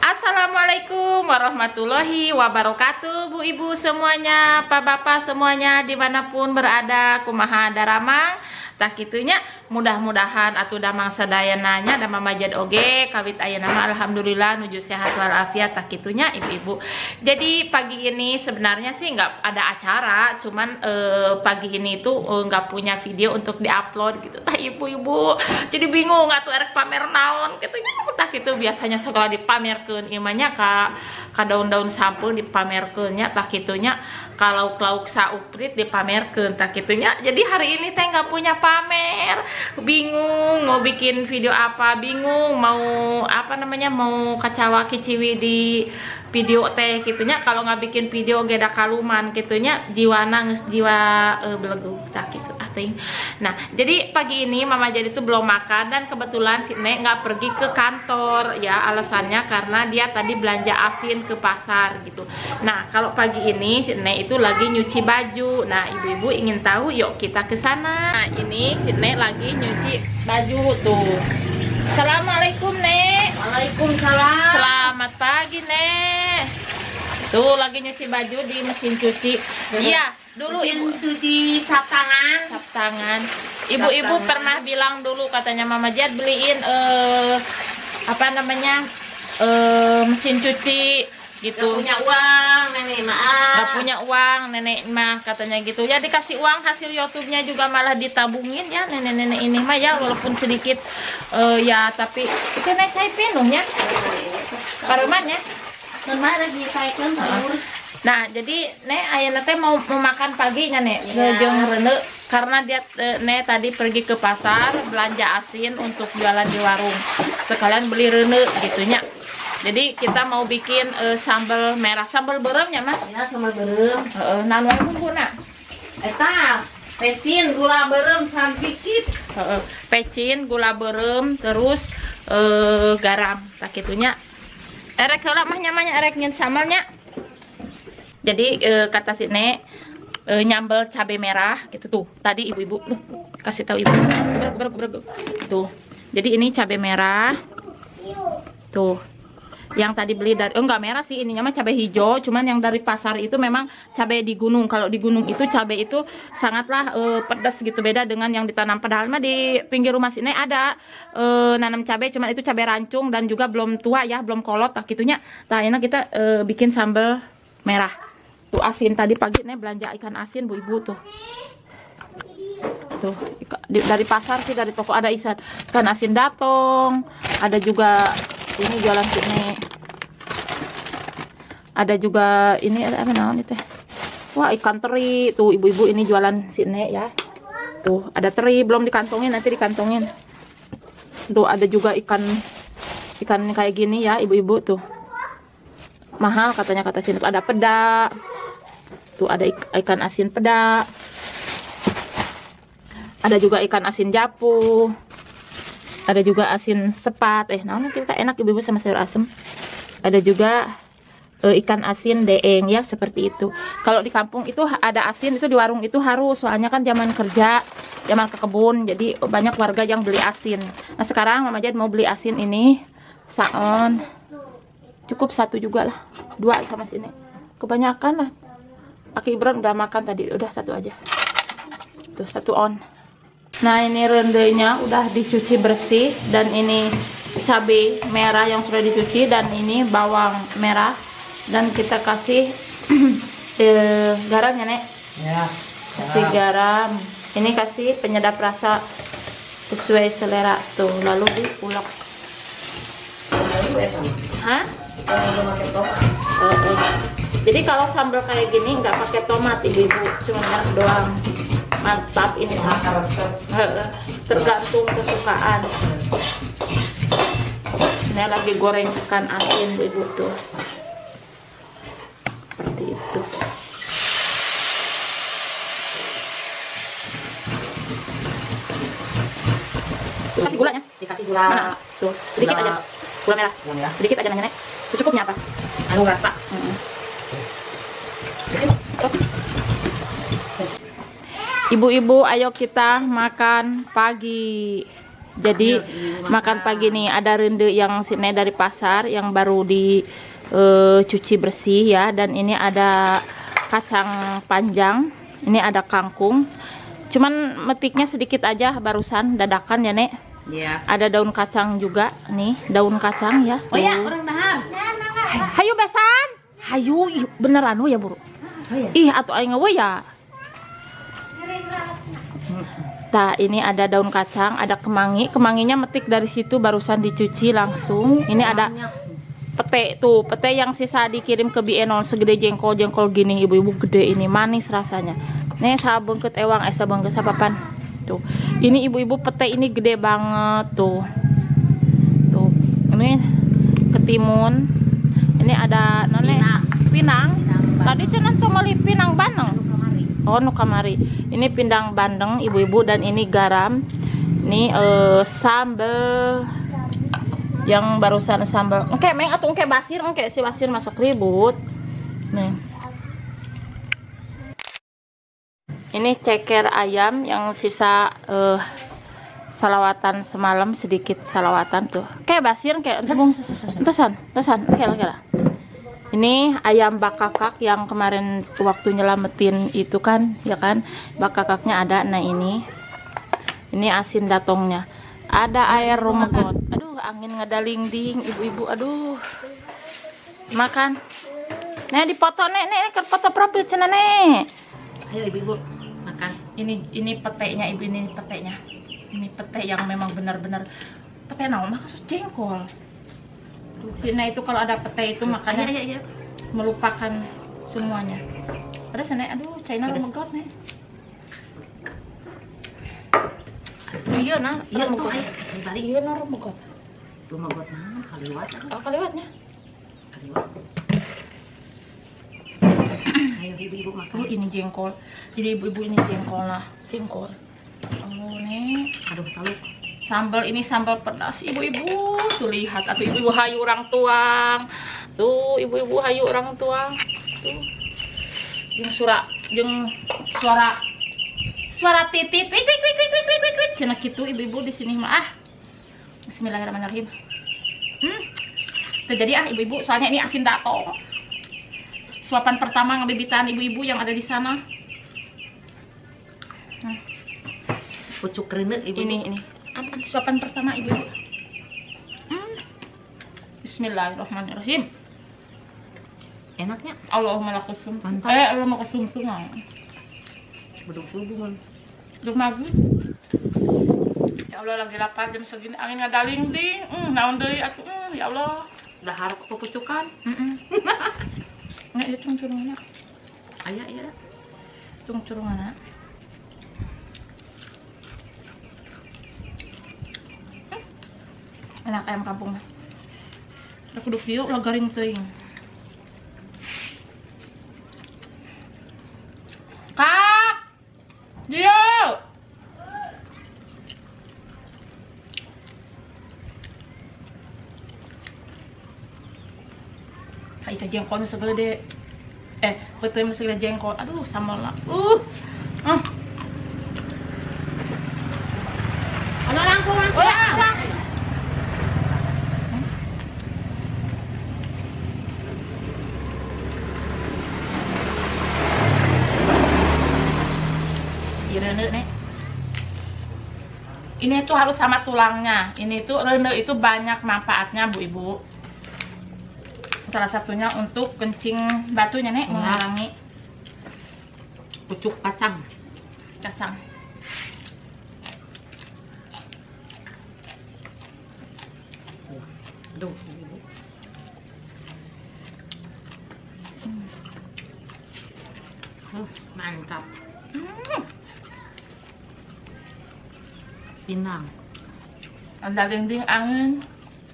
Assalamualaikum warahmatullahi wabarakatuh, Bu Ibu semuanya, Pak Bapak semuanya dimanapun berada, kumaha daramang tak kitunya, mudah-mudahan atuh damang sadayananya da mamajad oge kawit ayeuna mah alhamdulillah nuju sehat walafiat tak kitunya ibu-ibu. Jadi pagi ini sebenarnya sih nggak ada acara, cuman pagi ini tuh nggak punya video untuk diupload gitu tah ibu-ibu. Jadi bingung atuh erek pamer naon kitunya, tah kitu biasanya sekolah dipamerkeun imanya ka daun-daun sampul dipamerkeunnya tah kitunya, kalau lauk sauprit dipamerkeun tah kitunya. Jadi hari ini teh nggak punya pamer, bingung mau bikin video apa, bingung mau apa namanya, mau kacawa kiciwi di video teh gitunya. Kalau nggak bikin video geda kaluman gitunya, jiwana nges jiwa belegu tak gitu ating. Nah jadi pagi ini mama jadi tuh belum makan, dan kebetulan si Nek nggak pergi ke kantor ya, alasannya karena dia tadi belanja asin ke pasar gitu. Nah kalau pagi ini si Nek itu lagi nyuci baju. Nah ibu-ibu ingin tahu, yuk kita ke sana. Nah ini si Nek lagi nyuci baju tuh. Assalamualaikum Nek. Waalaikumsalam. Selamat pagi Nek. Tuh lagi nyuci baju di mesin cuci. Iya dulu ibu cuci cap tangan. cap tangan. Ibu-ibu pernah bilang dulu katanya Mama Jad beliin apa namanya mesin cuci gitu. Gak punya uang nenek maaf. Gak punya uang nenek mah katanya gitu ya, dikasih uang hasil YouTube-nya juga malah ditabungin ya nenek-nenek ini mah ya, walaupun sedikit ya, tapi itu naik cai pinungnya parumannya. Kemarin dipakeun telur. Nah jadi Nek ayeuna teh mau makan paginya Nek ngejeng Rene, karena dia Nek tadi pergi ke pasar belanja asin untuk jualan di warung, sekalian beli Rene gitunya. Jadi kita mau bikin sambal merah, sambal beremnya mah Ya sambal berem. naon wae bumbuna. Eta pecin gula berem sedikit. Pecin, gula berem, terus garam tak kitunya. Erek heula mah nyamanya erek ngeun sambalnya. Jadi kata si Nek nyambel cabai merah gitu tuh. Tadi ibu-ibu kasih tahu ibu. Tuh. Jadi ini cabai merah. Tuh. Yang tadi beli dari enggak merah sih, ininya mah cabai hijau, cuman yang dari pasar itu memang cabai di gunung. Kalau di gunung itu cabai itu sangatlah pedas gitu, beda dengan yang ditanam. Padahal mah di pinggir rumah sini ada nanam cabai, cuman itu cabai rancung dan juga belum tua ya, belum kolot tak gitunya. Nah ini kita bikin sambal merah. Tuh asin, tadi pagi nih belanja ikan asin Bu Ibu tuh. Tuh dari pasar sih, dari toko ada ikan asin datong, ada juga ini jualan sini, ada juga ini apa namanya teh, wah ikan teri tuh ibu-ibu, ini jualan sini ya. Tuh ada teri belum dikantongin, nanti dikantongin. Tuh ada juga ikan kayak gini ya ibu-ibu tuh, mahal katanya kata sini. Ada peda tuh, ada ikan asin peda, ada juga ikan asin japu, ada juga asin sepat, nah kita enak ibu-ibu sama sayur asem. Ada juga ikan asin deeng ya, seperti itu. Kalau di kampung itu ada asin, itu di warung itu harus, soalnya kan zaman kerja, zaman ke kebun, jadi banyak warga yang beli asin. Nah sekarang Mama Jad mau beli asin ini saon, cukup satu juga lah, dua sama sini kebanyakan lah. Aki Ibran udah makan tadi, udah satu aja tuh, satu on. Nah ini rendenya udah dicuci bersih, dan ini cabai merah yang sudah dicuci, dan ini bawang merah, dan kita kasih garam ya Nek ya, kasih garam. Ini kasih penyedap rasa sesuai selera tuh, lalu diulek. Hah? Jadi kalau sambal kayak gini nggak pakai tomat ibu-ibu, cuma merah doang. Mantap ini sambal, tergantung kesukaan. Ini lagi goreng ikan asin ibu tuh, seperti itu. Kasih gulanya, Dikasih gula. mana tuh sedikit aja, gula merah sedikit aja Nek. Secukupnya apa? Anu rasa. Terus ibu-ibu ayo kita makan pagi. Jadi makan pagi nih ada rende yang sini dari pasar yang baru dicuci bersih ya, dan ini ada kacang panjang, ini ada kangkung. Cuman metiknya sedikit aja barusan dadakan ya, Nek. Iya. Ada daun kacang juga nih, daun kacang ya. Oh ya, orang dahar. Hayu besan. Hayu beneran ya, Buru. Oh ya. Ih, atuh aing we ya. Nah, ini ada daun kacang, ada kemangi. Kemanginya metik dari situ barusan dicuci langsung. Ini ada pete tuh, pete yang sisa dikirim ke Bienol segede jengkol gini, ibu-ibu gede ini, manis rasanya. Nih sabengkeut ewang, sabengkeut sapapan. Tuh. Ini ibu-ibu pete ini gede banget tuh. Tuh. Ini ketimun. Ini ada none pinang. Tadi cenah tuh meuli pinang bandeng. Oh, nu kamari. Ini pindang bandeng ibu-ibu, dan ini garam. Ini sambal yang barusan sambal. Engke meng atuh engke basir, engke si basir masuk ribut. Nih. Ini ceker ayam yang sisa salawatan semalam, sedikit salawatan tuh. Kayak basir kayak entesan oke lah. Ini ayam bakakak yang kemarin waktu nyelamatin itu kan, ya kan, bakakaknya ada. Nah ini asin datongnya, ada air rumegot. Aduh, angin ngedalingding ibu-ibu, aduh. Makan. Nek dipoto nek foto profil cenah nek. Ayo ibu-ibu makan. Ini petenya ibu, ini petenya. Ini pete yang memang benar-benar pete naon mah jengkol. Nah itu kalau ada pete itu makanya Iya. melupakan semuanya. Ada sana, aduh, China rumegot nih. Iya nah, Iya tuh, rumegot. balik. Iya nah rumegot. Rumegot naon kaliwat. Oh, kaliwatnya. Kaliwat. Ayo ibu-ibu makan. Oh, ini jengkol. Jadi ibu-ibu ini jengkol nah, jengkol. Oh, nih. Aduh, tahu. Sambal ini sambal pedas ibu-ibu, tuh lihat, atau ibu-ibu hayu orang tuang, tuh ibu-ibu hayu orang tuang, tuh yang suara titit, wik, cina gitu ibu-ibu di sini mah. Bismillahirrahmanirrahim. Terjadi ibu-ibu, soalnya ini asin datong. Suapan pertama ngebibitan ibu-ibu yang ada di sana. Pucuk rene ibu. Ini. Suapan pertama ibu-ibu. Bismillahirrahmanirrahim. Enaknya. Allahumma lakusum. Mantap. Allahumma lakusum tunang. Beduk subuh kan. Udah maghrib. Ya Allah, lagi lapar jam segini, angin ngadalingding. Naon deui atuh. Ya Allah. Dahar kepucukan. Nggak itu curungannya. Aya iya. Curungannya. Enak ayam kampung mah. Da kudu kieu lah garing teuing. Kak! Dio! Itu jengkol nu segede. Betul mah segede jengkol. Aduh, sambal lah. Halo langkung. Oh ya. Rene nih. Ini tuh harus sama tulangnya. Ini tuh rene itu banyak manfaatnya bu ibu. Salah satunya untuk kencing batunya nih, mengurangi Pucuk kacang. Aduh. Mantap. Pinang. Ada dinding angin.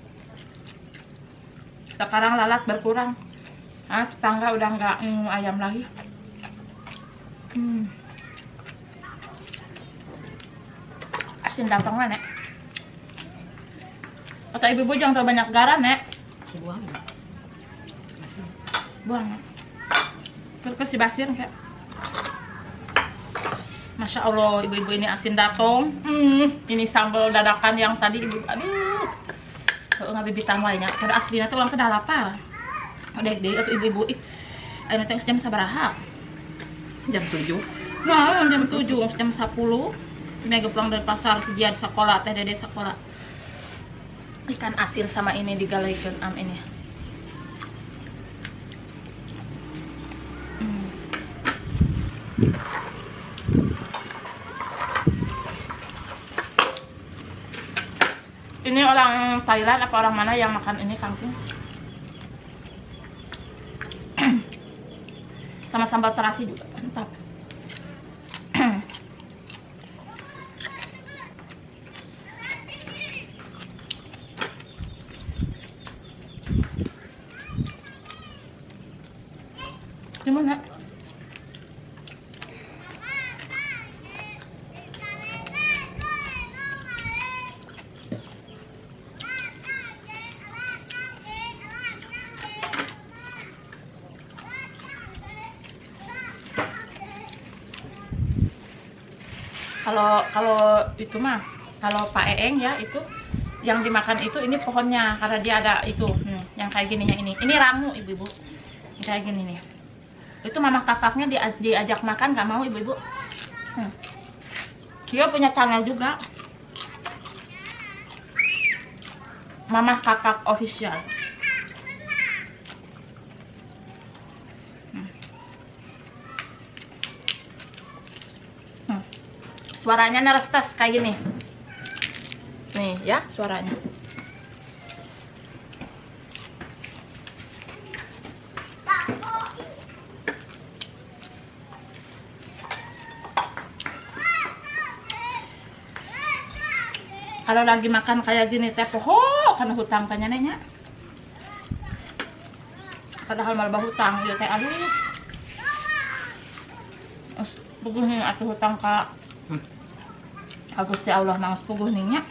Sekarang lalat berkurang. Tetangga udah nggak ayam lagi. Asin datang lah nek. Kata ibu-ibu jangan terlalu banyak garam nek. Buang. Terus si basir kayak. Masya Allah, ibu-ibu ini asin datong. Ini sambal dadakan yang tadi ibu, aduh, nggak bibitan lainnya. Karena aslinya tuh orang kedah lapar. Udah deh, atau ibu-ibu, ayo nanti jam sabaraha? Jam 7. Nah, jam 7, jam 10. Mega pulang dari pasar, kejian sekolah, teh dede sekolah. Ikan asin sama ini digalaikan ini. Ini orang Thailand apa orang mana yang makan ini kangkung? Sama sambal terasi juga mantap. Gimana? Kalau itu mah, kalau Pak Eeng ya itu yang dimakan itu ini pohonnya karena dia ada itu yang kayak gininya ini ramu ibu-ibu kayak gini nih. Itu mama kakaknya diajak makan nggak mau ibu-ibu. Dia punya channel juga, Mama Kakak Official. Suaranya nerestas kayak gini. Nih ya suaranya. Kalau lagi makan kayak gini teh poho karena hutang tanya nanya. Padahal malah hutang dia teh aduh. Begini atuh hutang Kak. Gusti Allah mangas puguh nya.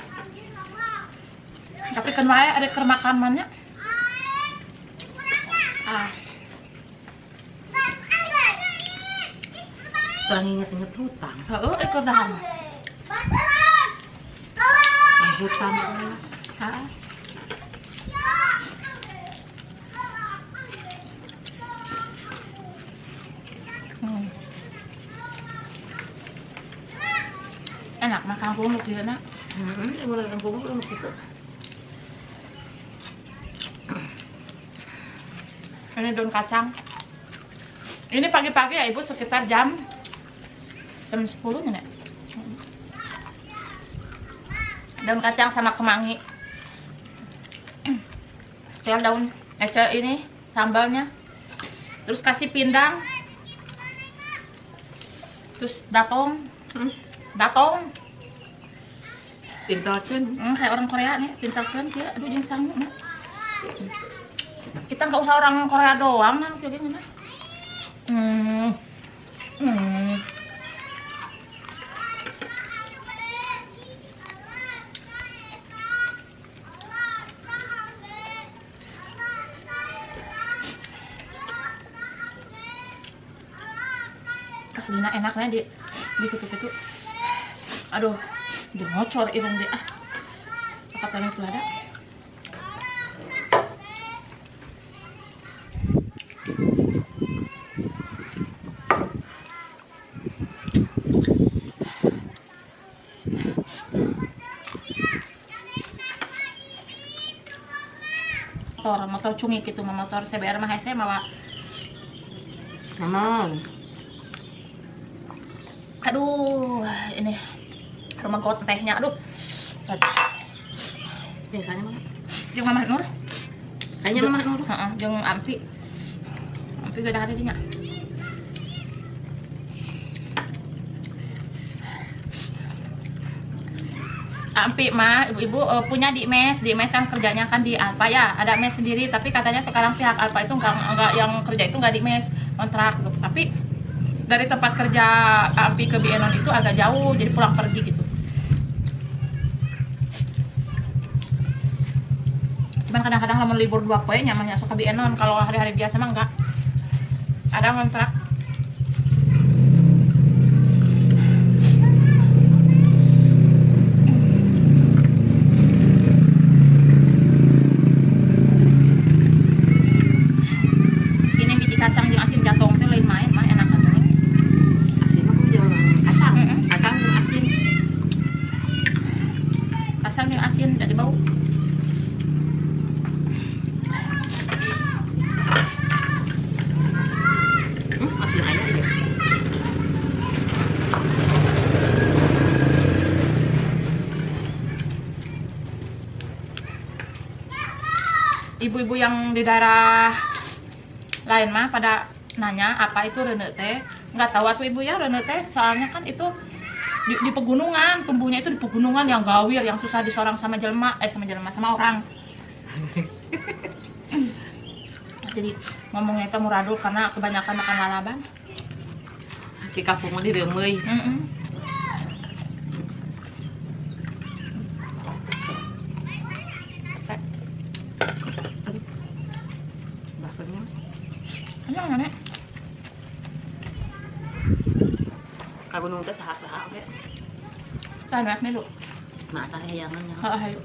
Tapi kan wae ada keur makan mannya. Orang inget-inget hutang. Heeh, ikut dah. Hutang. Enak makan kumuk dia nak. Makan kumuk gitu. Ini daun kacang. Ini pagi-pagi ya ibu sekitar jam 10 nih. Daun kacang sama kemangi. Tel daun ini sambalnya. Terus kasih pindang. Terus datong. Datong. Pintarkeun. Kayak orang Korea nih, pintarkeun dia. Aduh jeung sangu mah. Kita nggak usah orang Korea doang nah kayak gini mah. Aslina enaknya di gitu-gitu. Aduh, dia ngocor irung dia. Katanya itu ada. Motor cungik gitu, motor CBR mah saya mawa. Namun. Aduh, ini rumah got tehnya, aduh. Biasanya mah. Jeung Mama Nur. Kayaknya Mama Nur. Heeh, jeung Ampi. Ampi gak ada dinya. Ampi mah ibu-ibu punya di mes kan kerjanya kan di Alfa ya, ada mes sendiri tapi katanya sekarang pihak Alfa itu enggak yang kerja itu enggak di mes, kontrak gitu. Tapi dari tempat kerja Ampi ke Bienon itu agak jauh, jadi pulang pergi gitu. Cuman kadang-kadang lamun libur 2 poe nyamanya suka Bienon, kalau hari-hari biasa mah enggak. Ada kontrak. ibu-ibu yang di daerah lain mah pada nanya apa itu rene teh. Nggak tahu atuh ibu ya rene teh, soalnya kan itu di pegunungan, tumbuhnya itu di pegunungan yang gawir, yang susah disorang sama sama orang. Jadi ngomongnya itu muradul karena kebanyakan makan lalaban. Di kampung mah direumeuy. Bakarnya. Enak Nek. Ka gunung teh saha-saha oge. Sanak nih lu. Masa hayangan nya. Heeh, hayu.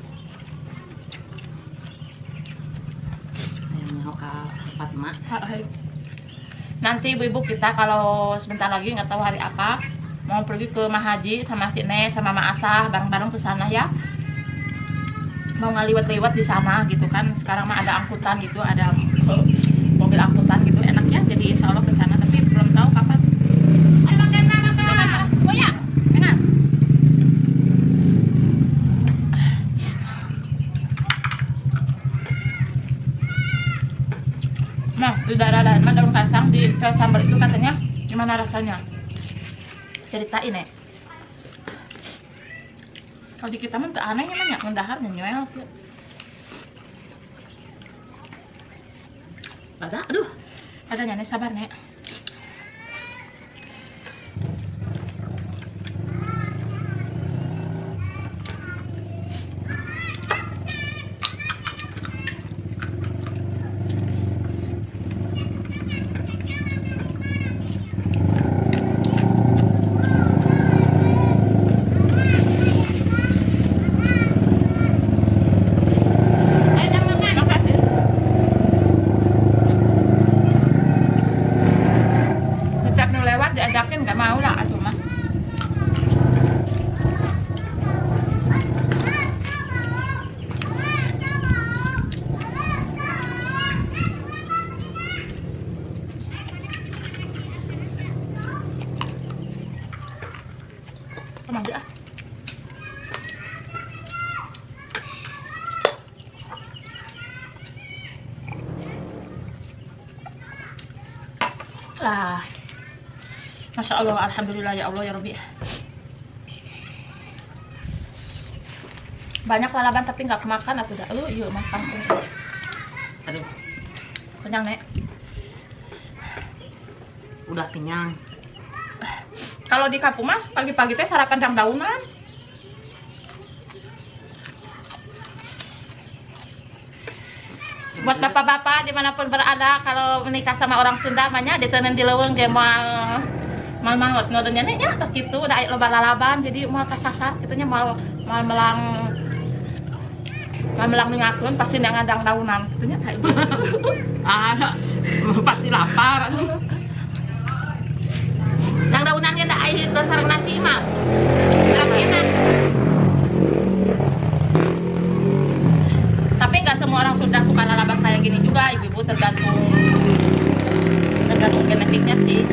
Hayang nyaho ka Fatma. Hayu. Nanti ibu-ibu kita kalau sebentar lagi nggak tahu hari apa mau pergi ke Mahaji sama si Ne sama Ma Asah bareng-bareng ke sana ya. Mau ngaliwat-liwat di sana gitu kan. Sekarang mah ada angkutan gitu, ada mobil angkutan gitu enaknya. Jadi insya Allah ke sana tapi belum tahu kapan. Ayo makan makan. Oh ya, enak. Nah, di daerah-daerah daun kacang di sambal itu katanya gimana rasanya? Ceritain ya. Kalau di kita mah teu aneh namanya, ngendaharnya nyoel. Ada, aduh. Adanya nih sabar nek. Diajakin nggak mau lah aduh mah. Kemana dia? Lah. Masya Allah, alhamdulillah ya Allah ya Rabbi. Banyak lalaban tapi nggak kemakan atau dah. Yuk makan. Aduh, Kenyang nek. udah kenyang. Kalau di kampung mah pagi-pagi teh sarapan daun-daunan. Buat bapak-bapak dimanapun berada, kalau menikah sama orang Sunda mahnya ditenen di leuweung ge moal mangot nodenya nya kitu da aya loba lalaban jadi moal kasasar kitunya moal melang ningakeun pasti ngadang daunan kitunya kayak gitu. Pasti lapar. Yang daunannya da aya itu sareng nasi mah. Enak. Tapi nggak semua orang Sunda suka lalaban kayak gini juga, ibu-ibu tergantung genetiknya sih.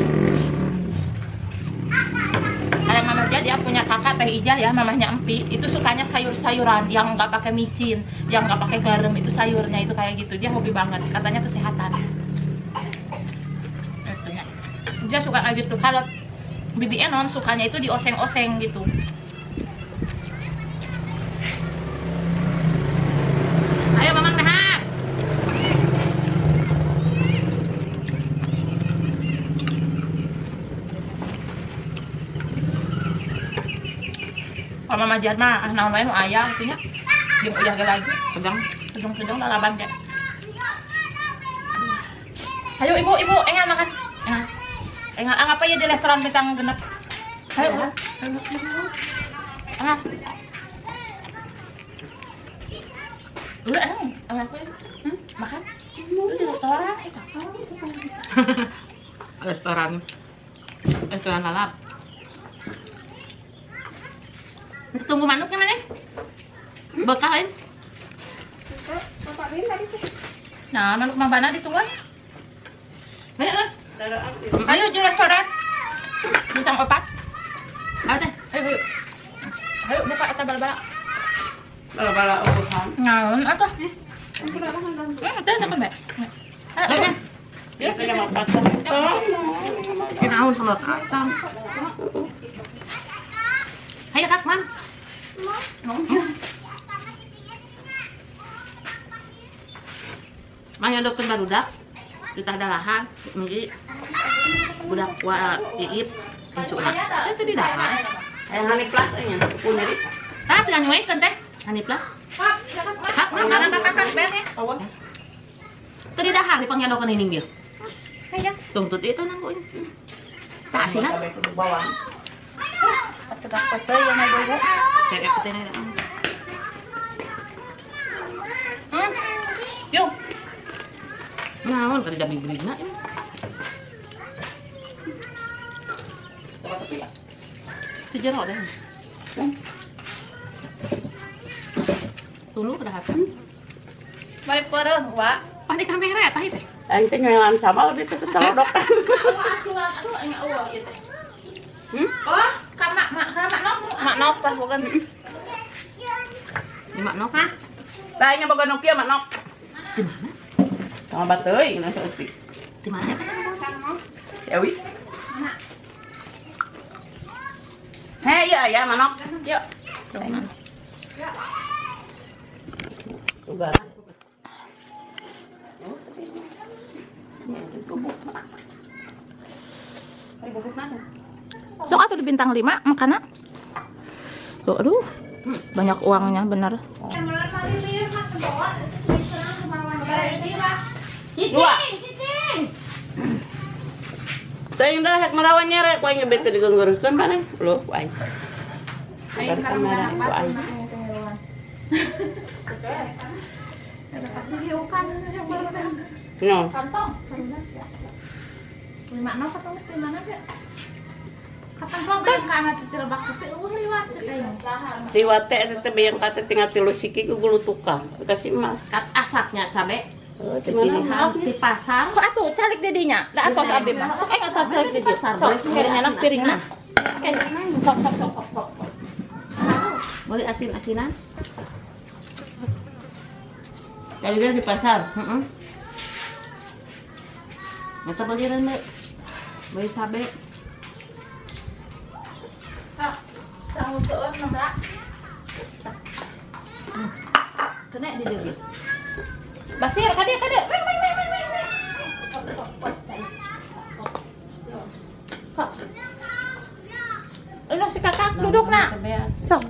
Kayak Mama Jah, dia punya kakak Teh Ijah ya, mamahnya Empi, itu sukanya sayur-sayuran yang nggak pakai micin, yang nggak pakai garam, itu sayurnya itu kayak gitu, dia hobi banget, katanya kesehatan. Dia suka kayak gitu. Kalau Bibi Enon sukanya itu dioseng-oseng gitu. Ayo Mamang Dahar. Kalau Mama Jah mah naon wae nu aya kitu nya. Jeung uyah ge lagi, sedang lalaban teh. Ayo ibu, enggak makan. Enggak apa ya di restoran bintang genep. Ayo. Enggak. Udah apa ya? Makan. Udah di restoran Restoran lalap. Tunggu manuknya mana? Bekalin. Nah, manuk mabana ditunggu. Ayo di restoran. Bintang 4. Ayo. Ayo buka eta bala-bala. Bala-bala ukuran. Naon atuh? Betul teman Mbak. Ya, saya mau kacang. Naon sama kacang. Hayo Kak, Man. Maya dokter barudak. Kita ada lahan, menjadi budak iip, incuna. Itu di dahan. Yang Hani Plus nya punya di. Ah, tinggal nyuekeun teh. Hani Plus. Kak, teu di dahan dipangyadokeun ining dia. Tungtut itu nangguin. Tak asina. Bawang. Sedak pete yang mau bobo. Kayak putih nih. Yuk. Naon kan dami grina ini. Sejarah deh. Tunggu udah apa? Balik pereung, Wak. Panik kamera tah teh. Aing teh ngelan sama lebih teh celodok. Awak asulan, aduh enggak eueuh ieu teh. Oh, ka mak nok. Mak nok tah bukan. Di mak nok ha? Tah nya boga Nokia mah nok. Di mana? Sama bateuy ngana sautik. Di mana teh? Ewi. Heh, iya ya manok. Yuk. Udah. Sok atuh di bintang 5 makana. Tuh, aduh. Banyak uangnya bener. Dua. Tayang dah hek melawan nyere ku aing bete digenggeurkeun paneh. Loh, ku aing. Aing kamera ku aing. No. Kantong. Lima nok atau mesti mana ya? Kapan kau bayang ke anak titil bak tapi liwat cek aing. Liwat teh eta teh bayang kate tinggal 3 siki ku gulu tukang. Kasih emas. Kat asapnya cabe. Oh, di mana Pilihan di pasar. Kok atuh calik dedinya? Da atos abi mah. Sok aing atos calik dedi. Pasar. Sok piringna nak piringna. Oke. Sok. Boleh asin-asinan? Kali dia di pasar. Heeh. Kita beli rene. Beli cabe. Kak, tanggung seueur nabra. Kena di dieu. Basir ka dieu. Kak. Ini si kakak duduk nak. Sok.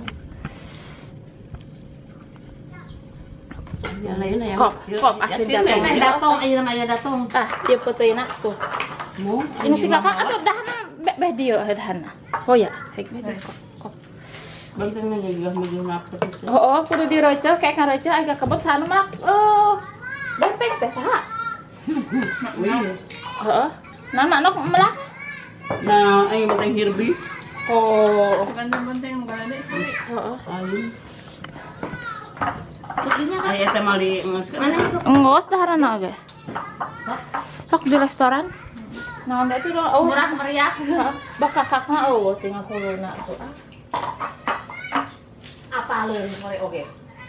Ya lain ya. Kok asin datang. Nah, datong aja nama aya datong. Ah, dia putihna tuh. Mau. Ini si kakak atuh dahana beh dieu dahana. Oh ya, hek kok. Bantengna juga meureun apa itu. Oh, kudu diroceh kayak ngaroce agak kebet sana mah. Benteng teh saha? Wih. Heeh. Nah, manok melah. Nah, aing banteng hirbis. Oh. Benteng balade sih. Heeh. Aing. Seginya kan. Aya eta mah di Mana itu? Engos daharana ge. Hok di restoran. Nah, itu dong Murah meriah. Bak kakakna tinggal kuluna tuh. Apa leun more oge?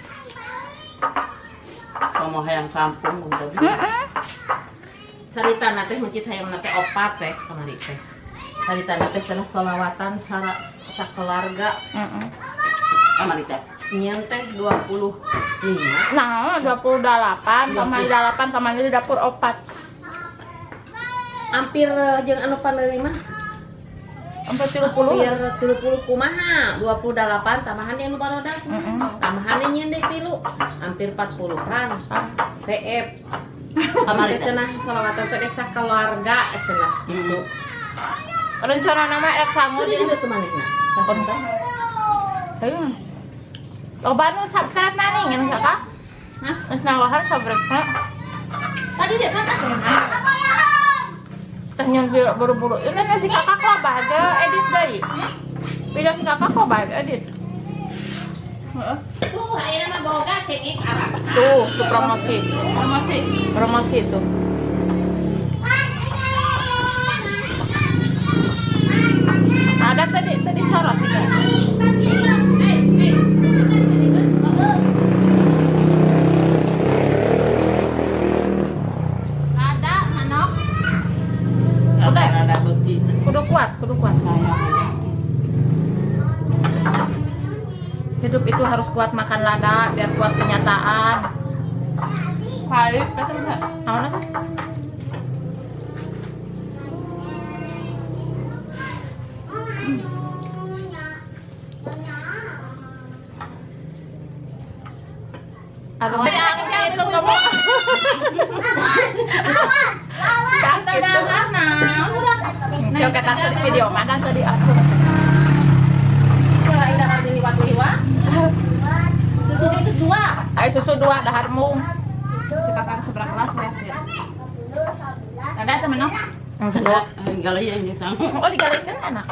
sama hayang kampung tadi. Carita teh mencit hayang teh opat teh kamari teh. Carita teh cenah sholawatan sakeluarga. Kamari teh. Nyen teh 25. Nah, 28 sama 8 sama di dapur opat. Hampir jeung anu panerima. Hampir 30. Hampir 30 kumaha? 28 tambahan yang nu barodak. Tambahan nyen deui 3. Hampir 40-an. PF. Kamari teh. Cenah sholawatan teh sakeluarga cenah gitu. Rencana nama rek sangu Jadi di itu malikna. Kasih Ayo. Loba nu subscribe na ning kakak. Hah? Geus nawahar subscribe na. Tadi dia kan ada. Teh nyen buru-buru. Ini nasi kakak loba aja edit deui. Video si kakak kok bae edit. Heeh. Tuh, ayeuna mah boga cengik aras. Tuh promosi. Promosi tuh. Ada tadi sorot juga. kuat saya. Hidup itu harus kuat makan lada biar kuat kenyataan. Pahit, kata enggak? Awalnya kan? Aduh, yang itu kamu. Kata dah mana? Yo kata di video mana tadi aku. Kalau indah kali hiwa-hiwa. Susu itu 2. Ayo susu 2 daharmu. Sekarang seberapa kelas ya? Ada temen no? Enggak, galai yang sang. Oh digalikan enak.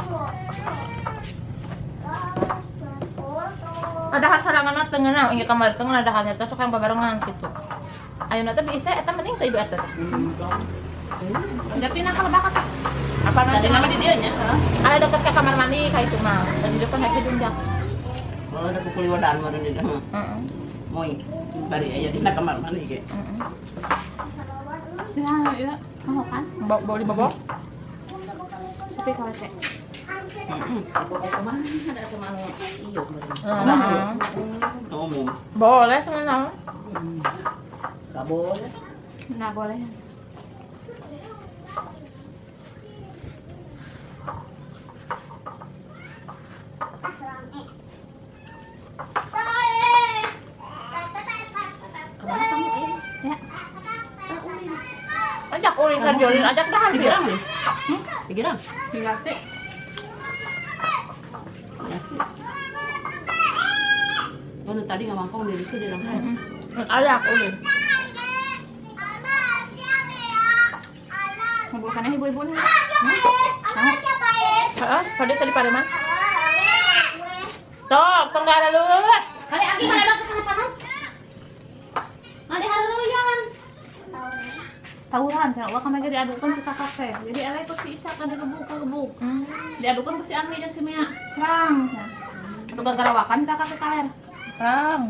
Ada sarangan tengenah ingat kamar tengah ada hanya tasuk yang babarengan gitu. Ayo nanti bisa eta mending teh ibu eta. Tapi nak kalau bakat apa nanti Tadi nama di dia nya. ada dekat ke kamar mandi kayak itu mah. Dan di depan kayak jenjak. Oh, ada pukul wadaan mah di dah. Heeh. Moi, bari aya di kamar mandi ge. Ya, mau kan? Bawa di bawah. Tapi kalau cek. Kumaha ada teman iyo. Umum. Boleh teman-teman. Enggak boleh. Nah, boleh. Kemana kamu ini? Ya. Ajak urisan jolin, ajak dah hampir. Digirang deh. Digirang. Dilatih. Oh, tadi nggak mangkong di situ di dalam. Ajak ulin. Bukannya ibu-ibu nih. Heeh, pada tadi pada mana? Tok, tengah ada lu. Kali Agi mana ada kenapa? Ada haruyan. Tawuran, saya ulah kamera diadukan si kakak teh. Jadi elek tuh si Isak ada gebuk. Diadukan tuh si Anggi dan si Mia. Perang. Untuk garawakan kakak ke kaler. Perang.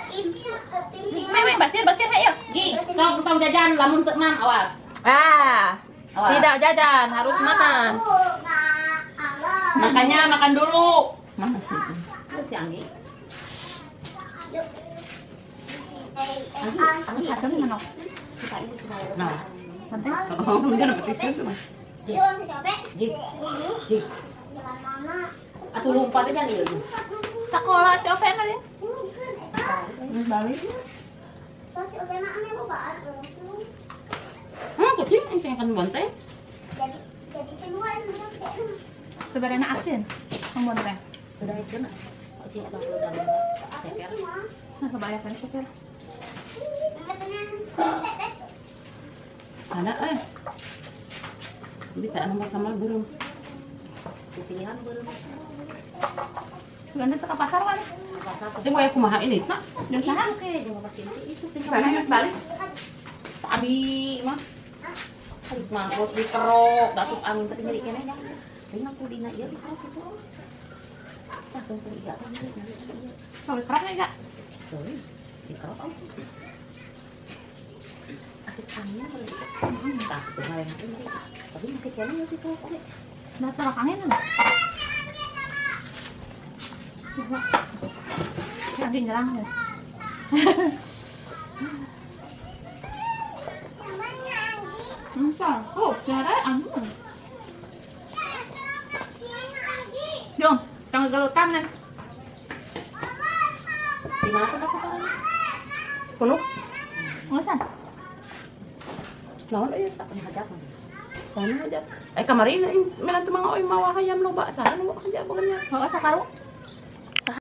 Basir ayo. Gi, tong jajan lamun teu mam awas. Ah. Awas. Tidak jajan, harus makan. Makanya makan dulu. Mana sih? Itu si Anggi. Anggi asam mana? Kita ini cuma Nah, Penting. kalau dia dapat tisu tuh. Gi. Atuh lompat aja nih. Sekolah si Oven tadi. Balik. Kucing yang akan bonteng. Sebenarnya asin. Kamu teh. Udah itu nak. Oke, kalau udah ceker. Nah, kebanyakan ceker. Ada bisa nomor sama burung. Kucingan baru. Ganti ke pasar kan? Tapi mau aku kumaha ini, nak? Di sana. Oke, jangan pas ini isu Sebenarnya balik. Abi mah. Hari mangkos dikerok, dasuk angin teh jadi kene ya. Ini aku dina ieu dikerok itu. Tah tong teh iga kan nanti ieu. Kalau kerapnya enggak? Sorry, dikerok aus. Asuk angin balik. Tah, tuh mah yang ini. Tapi masih kene masih tuh. Udah terok angin enggak? Ya, angin nyerang ya. Entar, cara angin. Jom, jangan gelutan nih. Di mana tuh sekarang? Penuh. Ngusan. Naon ieu? Tak pernah hajat. Sana aja. Kemarin mana tuh mang oi mawa hayam loba sana loba aja bukannya. Bawa sakaru.